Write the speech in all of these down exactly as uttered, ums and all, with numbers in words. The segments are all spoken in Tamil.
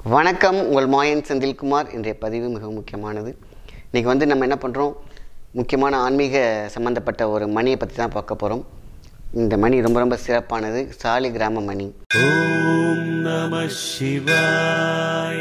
வணக்கம் உங்கள் மாயன் செந்தில் குமார் இன்றைய பதிவு மிக முக்கியமானது. இன்றைக்கி வந்து நம்ம என்ன பண்ணுறோம், முக்கியமான ஆன்மீக சம்மந்தப்பட்ட ஒரு மணியை பற்றி தான் பார்க்க போகிறோம். இந்த மணி ரொம்ப ரொம்ப சிறப்பானது, சாலி கிராம மணி. ஓம் நம சிவாய.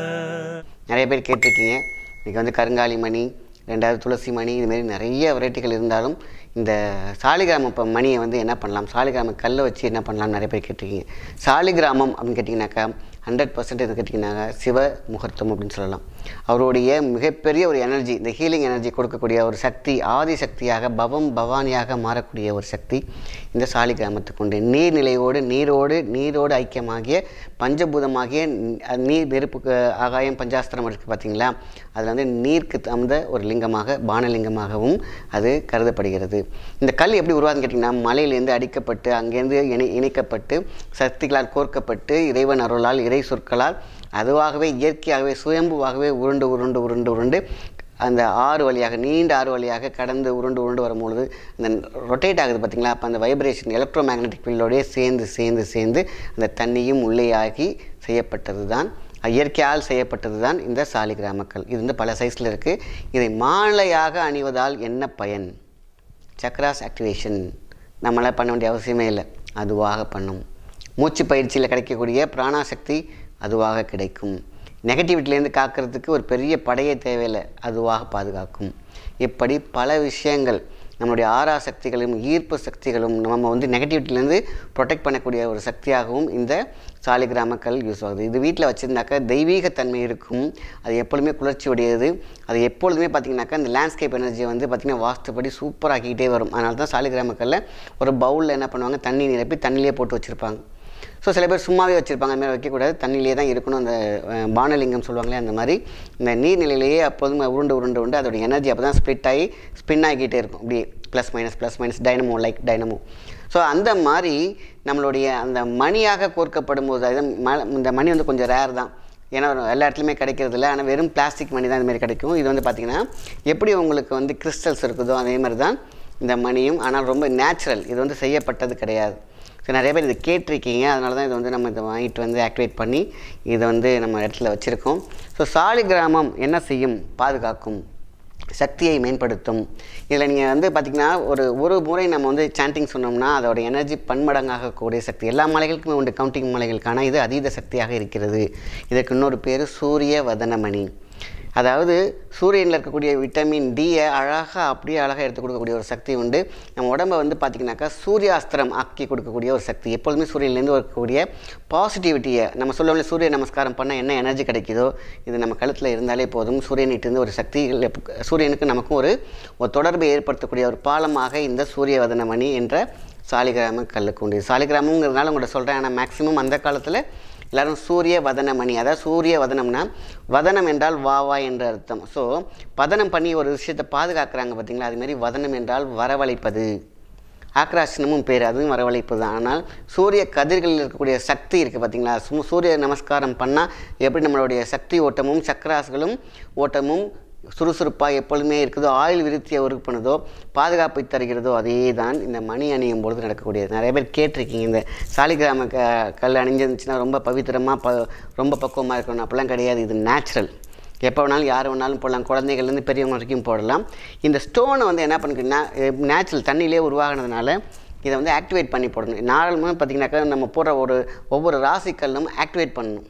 நிறைய பேர் கேட்டிருக்கீங்க. இன்றைக்கி வந்து கருங்காலி மணி, ரெண்டாவது துளசி மணி, இதுமாரி நிறைய வெரைட்டிகள் இருந்தாலும் இந்த சாலிகிராமம் இப்போ மணியை வந்து என்ன பண்ணலாம், சாலிகிராம கல்லை வச்சு என்ன பண்ணலாம் நிறைய பேர் கேட்டிருக்கீங்க. சாலிகிராமம் அப்படின்னு கேட்டிங்கனாக்கா ஹண்ட்ரட் பர்சன்ட் எது கேட்டிங்கனாக்கா சிவ முகூர்த்தம் அப்படின்னு சொல்லலாம். அவருடைய மிகப்பெரிய ஒரு எனர்ஜி, இந்த ஹீலிங் எனர்ஜி கொடுக்கக்கூடிய ஒரு சக்தி, ஆதி சக்தியாக பவம் பவானியாக மாறக்கூடிய ஒரு சக்தி இந்த சாலிகிராமத்துக்கு உண்டு. நீர்நிலையோடு நீரோடு நீரோடு ஐக்கியமாகிய பஞ்சபூதமாகிய நீர் நெருப்புக்கு ஆகாயம் பஞ்சாஸ்திரம் இருக்குது பார்த்தீங்களா, அதில் வந்து நீருக்கு தகுந்த ஒரு லிங்கமாக பானலிங்கமாகவும் அது கருதப்படுகிறது. இந்த கல் எப்படி உருவாதுன்னு கேட்டிங்கன்னா, மலையிலேருந்து அடிக்கப்பட்டு அங்கேருந்து இணை இணைக்கப்பட்டு சக்திகளால் கோர்க்கப்பட்டு இறைவன் அருளால் இறை சொற்களால் அதுவாகவே இயற்கையாகவே சுயம்புவாகவே உருண்டு உருண்டு உருண்டு உருண்டு அந்த ஆறு வழியாக நீண்ட ஆறு வழியாக கடந்து உருண்டு உருண்டு வரும்பொழுது அந்த ரொட்டேட் ஆகுது பார்த்திங்களா, அப்போ அந்த வைப்ரேஷன் எலக்ட்ரோ மேக்னெட்டிக் ஃபீல்டோடய சேர்ந்து சேர்ந்து சேர்ந்து அந்த தண்ணியும் உள்ளே ஆகி செய்யப்பட்டது தான், இயற்கையால் செய்யப்பட்டது தான் இந்த சாலிகிராமக்கல். இது வந்து பல சைஸில் இருக்குது. இதை மாலையாக அணிவதால் என்ன பயன்? சக்ராஸ் ஆக்டிவேஷன் நம்மளால் பண்ண வேண்டிய அவசியமே இல்லை, அதுவாக பண்ணும். மூச்சு பயிற்சியில் கிடைக்கக்கூடிய பிராணாசக்தி அதுவாக கிடைக்கும். நெகட்டிவிட்டிலேருந்து காக்கிறதுக்கு ஒரு பெரிய படையே தேவையில்லை, அதுவாக பாதுகாக்கும். இப்படி பல விஷயங்கள் நம்மளுடைய ஆறா சக்திகளும் ஈர்ப்பு சக்திகளும் நம்ம வந்து நெகட்டிவிட்டிலேருந்து ப்ரொடெக்ட் பண்ணக்கூடிய ஒரு சக்தியாகவும் இந்த சாலிகிராமக்கல் யூஸ் ஆகுது. இது வீட்டில் வச்சுருந்தாக்கா தெய்வீகத்தன்மை இருக்கும், அது எப்பொழுதுமே குளிர்ச்சி உடையது. அது எப்பொழுதுமே பார்த்திங்கனாக்கா இந்த லேண்ட்ஸ்கேப் எனர்ஜியை வந்து பார்த்திங்கன்னா வாஸ்துப்படி சூப்பராகிக்கிட்டே வரும். அதனால தான் சாலிகிராமக்கல்லில் ஒரு பவுலில் என்ன பண்ணுவாங்க, தண்ணி நிரப்பி தண்ணியிலே போட்டு வச்சுருப்பாங்க. ஸோ சில பேர் சும்மாவே வச்சுருப்பாங்க, அந்த மாதிரி வைக்கக்கூடாது, தண்ணியிலே தான் இருக்கணும். அந்த பானலிங்கம் சொல்லுவாங்களே, அந்த மாதிரி இந்த நீர்நிலையிலேயே அப்போதும் உருண்டு உருண்டு உண்டு அதோட எனர்ஜி அப்போ தான் ஸ்ப்ளிட் ஆகி ஸ்பின் ஆகிக்கிட்டே இருக்கும், இப்படி plus minus plus minus dynamo like dynamo. So அந்த மாதிரி நம்மளுடைய அந்த மணியாக கோர்க்கப்படும் போது அது இந்த மணி வந்து கொஞ்சம் ரேர் தான், ஏன்னா எல்லா இடத்துலையுமே கிடைக்கிறது இல்லை. ஆனால் வெறும் பிளாஸ்டிக் மணி தான் இதுமாரி கிடைக்கும். இது வந்து பார்த்திங்கன்னா எப்படி உங்களுக்கு வந்து கிறிஸ்டல்ஸ் இருக்குதோ அதே மாதிரி தான் இந்த மணியும், ஆனால் ரொம்ப நேச்சுரல், இது வந்து செய்யப்பட்டது கிடையாது. ஸோ நிறைய பேர் இதை கேட்டிருக்கீங்க, அதனால தான் இதை வந்து நம்ம இதை வாங்கிட்டு வந்து ஆக்டிவேட் பண்ணி இதை வந்து நம்ம இடத்துல வச்சுருக்கோம். ஸோ சாலிகிராமம் என்ன செய்யும், பாதுகாக்கும், சக்தியை மேம்படுத்தும். இதில் நீங்கள் வந்து பார்த்திங்கன்னா ஒரு ஒரு முறை நம்ம வந்து சாண்டிங் சொன்னோம்னா அதோட எனர்ஜி பன்மடங்காக கூடிய சக்தி. எல்லா மலைகளுக்குமே உண்டு கவுண்டிங் மலைகளுக்கான, இது அதீத சக்தியாக இருக்கிறது. இதற்கு இன்னொரு பேர் சூரிய வதனமணி. அதாவது சூரியனில் இருக்கக்கூடிய விட்டமின் டியை அழகாக அப்படியே அழகாக எடுத்து கொடுக்கக்கூடிய ஒரு சக்தி உண்டு. நம்ம உடம்பை வந்து பார்த்திங்கனாக்கா சூரியாஸ்திரம் ஆக்கி கொடுக்கக்கூடிய ஒரு சக்தி. எப்பொழுதுமே சூரியன்லேருந்து வரக்கூடிய பாசிட்டிவிட்டியை நம்ம சொல்லுவோம்ல, சூரிய நமஸ்காரம் பண்ணால் என்ன எனர்ஜி கிடைக்குதோ இது நம்ம கழுத்தில் இருந்தாலே போதும். சூரியனிட்டிருந்து ஒரு சக்தி, சூரியனுக்கு நமக்கும் ஒரு ஒரு தொடர்பை ஏற்படுத்தக்கூடிய ஒரு பாலமாக இந்த சூரிய வதனமணி என்ற சாலிகிராம கல்லுக்கு உண்டு. சாலிகிராமங்கிறதுனால உங்கள்கிட்ட சொல்கிறேன், ஆனால் மேக்ஸிமம் அந்த காலத்தில் எல்லோரும் சூரிய வதனமணி, அதாவது சூரிய வதனம்னா வதனம் என்றால் வாவா என்ற அர்த்தம். ஸோ பதனம் பண்ணி ஒரு விஷயத்தை பாதுகாக்கிறாங்க பார்த்திங்களா, அதுமாரி வதனம் என்றால் வரவழைப்பது, ஆக்ராசனமும் பேர், அதுவும் வரவழைப்பு தான். ஆனால் சூரிய கதிர்களில் இருக்கக்கூடிய சக்தி இருக்குது பார்த்திங்களா, சூரிய நமஸ்காரம் பண்ணால் எப்படி நம்மளுடைய சக்தி ஓட்டமும் சக்கராஸ்களும் ஓட்டமும் சுறுசுறுப்பாக எப்பொழுதுமே இருக்குதோ, ஆயுள் விருத்தியை ஒர்க் பண்ணுதோ, பாதுகாப்பை தருகிறதோ, அதே தான் இந்த மணி அணியும் பொழுது நடக்கக்கூடியது. நிறைய பேர் கேட்டிருக்கீங்க, இந்த சாலிகிராம க கல் அணிஞ்சிருந்துச்சுன்னா ரொம்ப பவித்திரமாக ப ரொம்ப பக்குவமாக இருக்கணும். அப்படிலாம் கிடையாது, இது நேச்சுரல். எப்போ வேணாலும் யார் வேணாலும் போடலாம், குழந்தைகள்லேருந்து பெரியவங்க வரைக்கும் போடலாம். இந்த ஸ்டோனை வந்து என்ன பண்ணிக்கிட்டீங்கன்னா நேச்சுரல் தண்ணியிலே உருவாகினதுனால இதை வந்து ஆக்டிவேட் பண்ணி போடணும். நார்மலாக பார்த்திங்கனாக்கா நம்ம போடுற ஒரு ஒவ்வொரு ராசிக்கல்லும் ஆக்டிவேட் பண்ணணும்.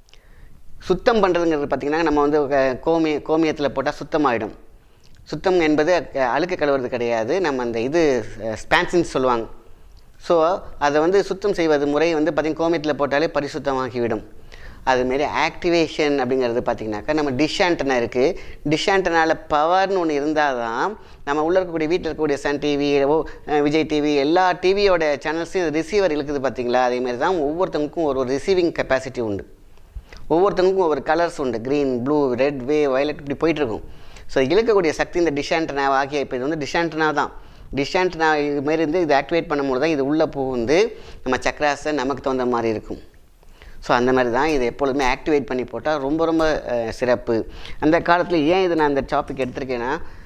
சுத்தம் பண்ணுறதுங்கிறது பார்த்திங்கன்னா நம்ம வந்து கோமி கோமியத்தில் போட்டால் சுத்தமாகிடும். சுத்தம் என்பது அழுக்கு கழுவுறது கிடையாது, நம்ம அந்த இது ஸ்பான்சின்னு சொல்லுவாங்க. ஸோ அதை வந்து சுத்தம் செய்வது முறை வந்து பார்த்திங்கன்னா கோமியத்தில் போட்டாலே பரிசுத்தமாகிவிடும். அதுமாரி ஆக்டிவேஷன் அப்படிங்கிறது பார்த்திங்கனாக்கா நம்ம டிஷ் ஆண்டனா இருக்குது, டிஷ் ஆண்டனாவில் பவர்னு ஒன்று இருந்தால் தான் நம்ம உள்ளே இருக்கக்கூடிய வீட்டில் இருக்கக்கூடிய சன் டிவி, விஜய் டிவி, எல்லா டிவியோட சேனல்ஸையும் ரிசீவர் இழுக்குது பார்த்திங்களா. அதேமாரி தான் ஒவ்வொருத்தவங்களுக்கும் ஒரு ரிசீவிங் கெப்பாசிட்டி உண்டு, ஒவ்வொருத்தனுக்கும் ஒவ்வொரு கலர்ஸ் உண்டு, க்ரீன், ப்ளூ, ரெட், வே, வயலட், இப்படி போயிட்டுருக்கும். ஸோ இழுக்கக்கூடிய சக்தி இந்த டிஷ் ஆண்டனா ஆகிய, இப்போ இது வந்து டிஷ் ஆண்டனா தான். டிஷ் ஆண்டனா இதுமாரி இருந்து இது ஆக்டிவேட் பண்ணும்போது தான் இது உள்ளே புகுந்து நம்ம சக்கராஸை நமக்கு தகுந்த மாதிரி இருக்கும். ஸோ அந்த மாதிரி தான் இதை எப்பொழுதுமே ஆக்டிவேட் பண்ணி போட்டால் ரொம்ப ரொம்ப சிறப்பு. அந்த காலத்தில் ஏன் இது நான் அந்த டாபிக் எடுத்திருக்கேன்னா,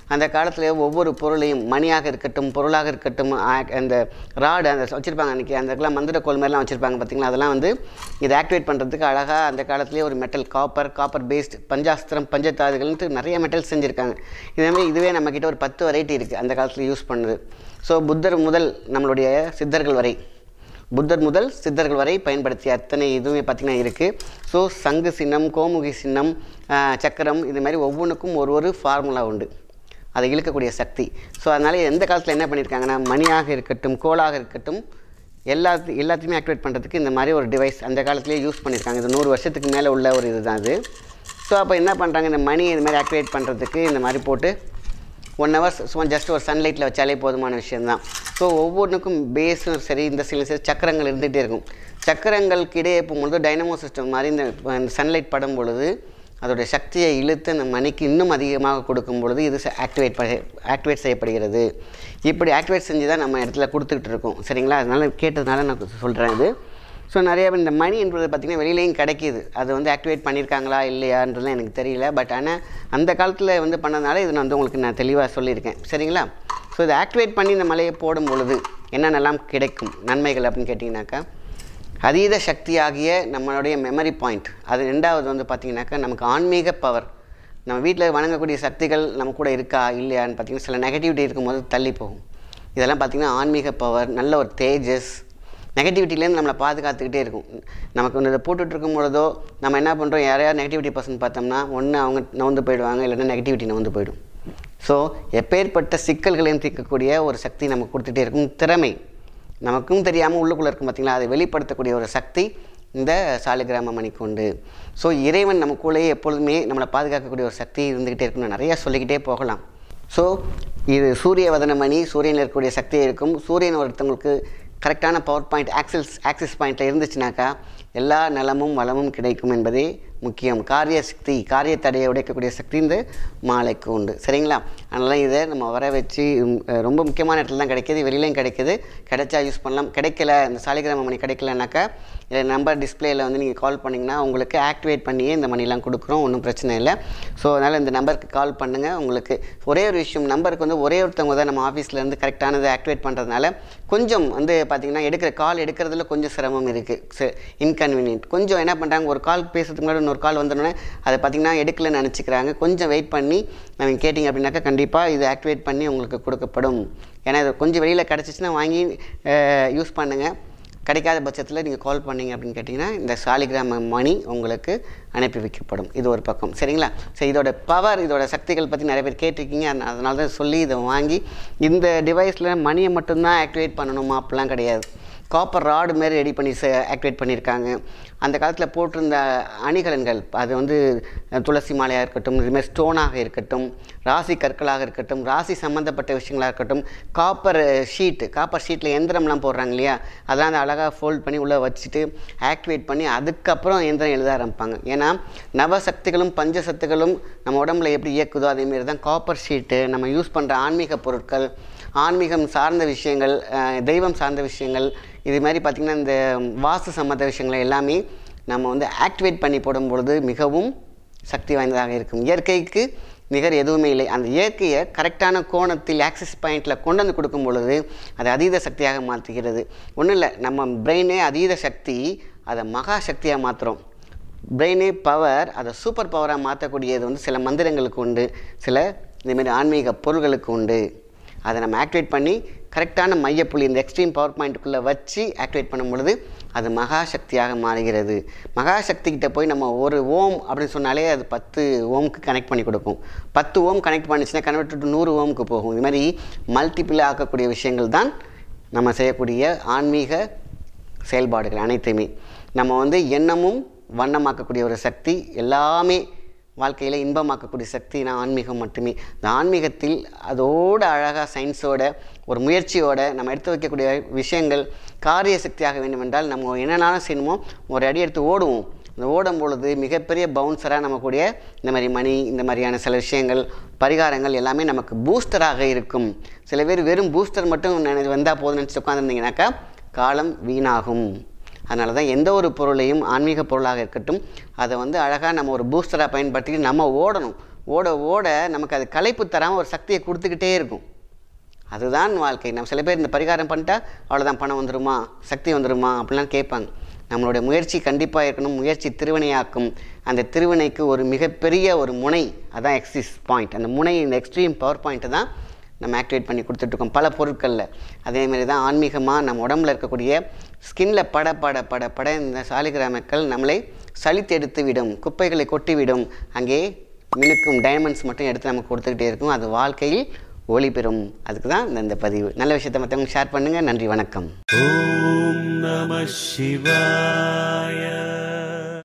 அந்த காலத்தில் ஒவ்வொரு பொருளையும் மணியாக இருக்கட்டும் பொருளாக இருக்கட்டும் அந்த ராடு அந்த வச்சுருப்பாங்க அன்றைக்கி அந்த இடத்துல மந்திரக்கோள் மாதிரிலாம் வச்சுருப்பாங்க பார்த்திங்களா, அதெல்லாம் வந்து இதை ஆக்டிவேட் பண்ணுறதுக்கு அழகாக அந்த காலத்துலேயே ஒரு மெட்டல் காப்பர் காப்பர் பேஸ்ட் பஞ்சாஸ்திரம் பஞ்சதாதுகள்ன்ட்டு நிறைய மெட்டல்ஸ் செஞ்சுருக்காங்க. இதேமாதிரி இதுவே நம்மக்கிட்ட ஒரு பத்து வெரைட்டி இருக்குது அந்த காலத்தில் யூஸ் பண்ணுது. ஸோ புத்தர் முதல் நம்மளுடைய சித்தர்கள் வரை புத்தர் முதல் சித்தர்கள் வரை பயன்படுத்திய அத்தனை இதுவுமே பார்த்திங்கன்னா இருக்குது. ஸோ சங்கு சின்னம், கோமுகி சின்னம், சக்கரம், இது மாதிரி ஒவ்வொன்றுக்கும் ஒரு ஒரு ஃபார்முலா உண்டு, அதை இழுக்கக்கூடிய சக்தி. ஸோ அதனால் எந்த காலத்தில் என்ன பண்ணியிருக்காங்கன்னா மணியாக இருக்கட்டும் கோளாக இருக்கட்டும் எல்லாத்தையும் எல்லாத்தையுமே ஆக்டிவேட் பண்ணுறதுக்கு இந்த மாதிரி ஒரு டிவைஸ் அந்த காலத்துலேயே யூஸ் பண்ணியிருக்காங்க. இது நூறு வருஷத்துக்கு மேலே உள்ள ஒரு இது தான் இது. ஸோ அப்போ என்ன பண்ணுறாங்க, இந்த மணி இது மாதிரி ஆக்டிவேட் பண்ணுறதுக்கு இந்த மாதிரி போட்டு ஒன் ஹவர்ஸ் சும்மா ஜஸ்ட் ஒரு சன்லைட்டில் வச்சாலே போதுமான விஷயந்தான். ஸோ ஒவ்வொன்றுக்கும் பேஸும் சரி இந்த சில சரி சக்கரங்கள் இருந்துகிட்டே இருக்கும். சக்கரங்களுக்கு இடையே போகும்பொழுது டைனமோ சிஸ்டம் மாதிரி இந்த சன்லைட் படும் பொழுது அதோடைய சக்தியை இழுத்து அந்த மணிக்கு இன்னும் அதிகமாக கொடுக்கும் பொழுது இது ஆக்டிவேட் ஆக்டிவேட் செய்யப்படுகிறது. இப்படி ஆக்டிவேட் செஞ்சு தான் நம்ம இடத்துல கொடுத்துக்கிட்டு இருக்கோம். சரிங்களா, அதனால் கேட்டதுனால நான் சொல்கிறேன் இது. ஸோ நிறைய இந்த மணி என்பது பார்த்திங்கன்னா வெளியிலையும் கிடைக்கிது. அது வந்து ஆக்டிவேட் பண்ணியிருக்காங்களா இல்லையான்றதுலாம் எனக்கு தெரியல. பட் ஆனால் அந்த காலத்தில் வந்து பண்ணதுனால இது நான் வந்து உங்களுக்கு நான் தெளிவாக சொல்லியிருக்கேன். சரிங்களா, ஸோ இதை ஆக்டிவேட் பண்ணி இந்த மலையை போடும் பொழுது என்னென்னலாம் கிடைக்கும் நன்மைகள் அப்படின்னு கேட்டிங்கனாக்கா, அதீத சக்தியாகிய நம்மளுடைய மெமரி பாயிண்ட். அது ரெண்டாவது வந்து பார்த்திங்கனாக்கா நமக்கு ஆன்மீக பவர். நம்ம வீட்டில் வணங்கக்கூடிய சக்திகள் நம்ம கூட இருக்கா இல்லையான்னு பார்த்திங்கன்னா சில நெகட்டிவிட்டி இருக்கும்போது தள்ளி போகும். இதெல்லாம் பார்த்திங்கன்னா ஆன்மீக பவர், நல்ல ஒரு தேஜஸ், நெகட்டிவிட்டிலேருந்து நம்மளை பாதுகாத்துக்கிட்டே இருக்கும். நமக்கு ஒன்று இதை போட்டுட்ருக்கும் பொழுதோ நம்ம என்ன பண்ணுறோம், யாரையாவது நெகட்டிவிட்டி பர்சன் பார்த்தோம்னா ஒன்று அவங்க நவுந்து போயிடுவாங்க, இல்லைன்னா நெகட்டிவிட்டி நவுந்து போயிடும். ஸோ எப்பேற்பட்ட சிக்கல்களையும் தீர்க்கக்கூடிய ஒரு சக்தி நமக்கு கொடுத்துட்டே இருக்கும். திறமை நமக்கும் தெரியாமல் உள்ளுக்குள்ளே இருக்கும் பார்த்திங்களா, அதை வெளிப்படுத்தக்கூடிய ஒரு சக்தி இந்த சாலிகிராம மணிக்கு உண்டு. ஸோ இறைவன் நமக்குள்ளேயே எப்பொழுதுமே நம்மளை பாதுகாக்கக்கூடிய ஒரு சக்தி இருந்துக்கிட்டே இருக்குன்னு நிறையா சொல்லிக்கிட்டே போகலாம். ஸோ இது சூரிய வதன மணி, சூரியனில் இருக்கக்கூடிய சக்தி இருக்கும். சூரியன் ஒருத்தவங்களுக்கு கரெக்டான பவர் பாயிண்ட் ஆக்சிஸ் ஆக்சிஸ் பாயிண்ட்டில் இருந்துச்சுனாக்கா எல்லா நலமும் வளமும் கிடைக்கும் என்பதே முக்கியம். காரிய சக்தி, காரிய தடையை உடைக்கக்கூடிய சக்தி இந்த மாலைக்கு உண்டு. சரிங்களா, அதனால் இதை நம்ம வர வச்சு ரொம்ப முக்கியமான இடத்துல தான் கிடைக்கிது, வெளியிலையும் கிடைக்கிது. கிடைச்சா யூஸ் பண்ணலாம். கிடைக்கல இந்த சாலிகிராம மணி கிடைக்கலனாக்கா இல்லை நம்பர் டிஸ்பிளேயில் வந்து நீங்கள் கால் பண்ணிங்கன்னா உங்களுக்கு ஆக்டிவேட் பண்ணியே இந்த மணிலாம் கொடுக்குறோம், ஒன்றும் பிரச்சனை இல்லை. ஸோ அதனால் இந்த நம்பருக்கு கால் பண்ணுங்கள். உங்களுக்கு ஒரே ஒரு விஷயம், நம்பருக்கு வந்து ஒரே ஒருத்தவங்க தான் நம்ம ஆஃபீஸ்லேருந்து கரெக்டானதை ஆக்டிவேட் பண்ணுறதுனால கொஞ்சம் வந்து பார்த்திங்கன்னா எடுக்கிற கால் எடுக்கிறதுல கொஞ்சம் சிரமம் இருக்குது, இன்கன்வீனியன்ட். கொஞ்சம் என்ன பண்ணுறாங்க, ஒரு கால் பேசுறதுக்கு முன்னாடி இன்னொரு கால் வந்தோடனே அதை பார்த்திங்கன்னா எடுக்கலன்னு நினச்சிக்கிறாங்க. கொஞ்சம் வெயிட் பண்ணி நீங்கள் கேட்டிங்க அப்படின்னாக்கா கண்டிப்பாக இது ஆக்டிவேட் பண்ணி உங்களுக்கு கொடுக்கப்படும். ஏன்னா இது கொஞ்சம் வெளியில் கிடச்சிச்சின்னா வாங்கி யூஸ் பண்ணுங்கள். கிடைக்காத பட்சத்தில் நீங்கள் கால் பண்ணிங்க அப்படின்னு கேட்டிங்கன்னா இந்த சாலிகிராம மணி உங்களுக்கு அனுப்பி வைக்கப்படும். இது ஒரு பக்கம். சரிங்களா, ஸோ இதோட பவர், இதோட சக்திகள் பற்றி நிறைய பேர் கேட்டிருக்கீங்க. அதனால தான் சொல்லி இதை வாங்கி இந்த டிவைஸில் மணியை மட்டும்தான் ஆக்டிவேட் பண்ணணுமா அப்படிலாம் கிடையாது. காப்பர் ராடு மாரி ரெடி பண்ணி ஆக்டிவேட் பண்ணியிருக்காங்க. அந்த காலத்தில் போட்டிருந்த அணிகலன்கள் அது வந்து துளசி மாலையாக இருக்கட்டும், இதுமாதிரி ஸ்டோனாக இருக்கட்டும், ராசி கற்களாக இருக்கட்டும், ராசி சம்மந்தப்பட்ட விஷயங்களாக இருக்கட்டும், காப்பர் ஷீட்டு காப்பர் ஷீட்டில் எந்திரம்லாம் போடுறாங்க இல்லையா, அதெல்லாம் அந்த அழகாக ஃபோல்ட் பண்ணி உள்ளே வச்சுட்டு ஆக்டிவேட் பண்ணி அதுக்கப்புறம் எந்திரம் எழுத ஆரம்பிப்பாங்க. ஏன்னா நவசக்திகளும் பஞ்சசக்திகளும் நம்ம உடம்புல எப்படி இயக்குதோ அதேமாரி தான் காப்பர் ஷீட்டு. நம்ம யூஸ் பண்ணுற ஆன்மீக பொருட்கள், ஆன்மீகம் சார்ந்த விஷயங்கள், தெய்வம் சார்ந்த விஷயங்கள், இது மாதிரி பார்த்திங்கன்னா இந்த வாஸ்து சம்மந்த விஷயங்களை எல்லாமே நம்ம வந்து ஆக்டிவேட் பண்ணி போடும்பொழுது மிகவும் சக்தி வாய்ந்ததாக இருக்கும். இயற்கைக்கு நிகர் எதுவுமே இல்லை. அந்த இயற்கையை கரெக்டான கோணத்தில் ஆக்சிஸ் பாயிண்டில் கொண்டு வந்து கொடுக்கும் பொழுது அது அதீத சக்தியாக மாற்றுகிறது. ஒன்றும் இல்லை, நம்ம பிரெயினே அதீத சக்தி, அதை மகா சக்தியாக மாற்றுறோம். பிரெயினே பவர், அதை சூப்பர் பவராக மாற்றக்கூடியது வந்து சில மந்திரங்களுக்கு உண்டு, சில இதுமாரி ஆன்மீக பொருள்களுக்கு உண்டு. அதை நம்ம ஆக்டிவேட் பண்ணி கரெக்டான மையப்புள்ளி இந்த எக்ஸ்ட்ரீம் பவர் பாயிண்ட்டுக்குள்ளே வச்சு ஆக்டிவேட் பண்ணும் பொழுது அது மகாசக்தியாக மாறுகிறது. மகாசக்திக்கிட்ட போய் நம்ம ஒரு ஓம் அப்படின்னு சொன்னாலே அது பத்து ஓம்க்கு கனெக்ட் பண்ணி கொடுக்கும். பத்து ஓம் கனெக்ட் பண்ணிச்சுன்னா கன்வெர்ட் டு நூறு ஓம்க்கு போகும். இது மாதிரி மல்டிபிளாக ஆக்கக்கூடிய விஷயங்கள் தான் நம்ம செய்யக்கூடிய ஆன்மீக செயல்பாடுகள் அனைத்துமே. நம்ம வந்து எண்ணமும் வண்ணமாக்கக்கூடிய ஒரு சக்தி, எல்லாமே வாழ்க்கையில் இன்பமாக்கக்கூடிய சக்தி நான் ஆன்மீகம் மட்டுமே. இந்த ஆன்மீகத்தில் அதோடு அழகாக சயின்ஸோட ஒரு முயற்சியோடு நம்ம எடுத்து வைக்கக்கூடிய விஷயங்கள் காரிய சக்தியாக வேண்டுமென்றால் நம்ம என்னென்னாலும் செய்யணுமோ ஒரு அடி எடுத்து ஓடுவோம். அந்த ஓடும் பொழுது மிகப்பெரிய பவுன்சராக நமக்குடைய இந்த மாதிரி மணி, இந்த மாதிரியான சில விஷயங்கள், பரிகாரங்கள் எல்லாமே நமக்கு பூஸ்டராக இருக்கும். சில பேர் வெறும் பூஸ்டர் மட்டும் நினை வந்தால் போதும் நினச்சி உட்காந்துருந்தீங்கன்னாக்கா காலம் வீணாகும். அதனால தான் எந்த ஒரு பொருளையும் ஆன்மீக பொருளாக இருக்கட்டும் அதை வந்து அழகாக நம்ம ஒரு பூஸ்டராக பயன்படுத்திட்டு நம்ம ஓடணும். ஓட ஓட நமக்கு அது களைப்பு தராமல் ஒரு சக்தியை கொடுத்துக்கிட்டே இருக்கும். அதுதான் வாழ்க்கை. நம்ம சில பேர் இந்த பரிகாரம் பண்ணிட்டா அவ்வளோதான் பணம் வந்துடுமா, சக்தி வந்துடுமா அப்படிலாம் கேட்பாங்க. நம்மளுடைய முயற்சி கண்டிப்பாக இருக்கணும். முயற்சி திருவினையாக்கும். அந்த திருவினைக்கு ஒரு மிகப்பெரிய ஒரு முனை, அதான் எக்ஸிஸ் பாயிண்ட். அந்த முனை, இந்த எக்ஸ்ட்ரீம் பவர் பாயிண்ட்டை தான் நம்ம ஆக்டிவேட் பண்ணி கொடுத்துட்ருக்கோம் பல பொருட்களில். அதேமாரி தான் ஆன்மீகமாக நம்ம உடம்புல இருக்கக்கூடிய ஸ்கின்ல பட பட பட பட இந்த சாலிகிராமக்கள் நம்மளை சலித்தெடுத்து விடும், குப்பைகளை கொட்டிவிடும். அங்கே மினுக்கும் டைமண்ட்ஸ் மட்டும் எடுத்து நமக்கு கொடுத்துக்கிட்டே இருக்கும். அது வாழ்க்கையில் ஒளி பெறும். அதுக்கு தான் இந்த பதிவு. நல்ல விஷயத்தை மற்றவங்க ஷேர் பண்ணுங்கள். நன்றி, வணக்கம். ஓம் நம சிவாய.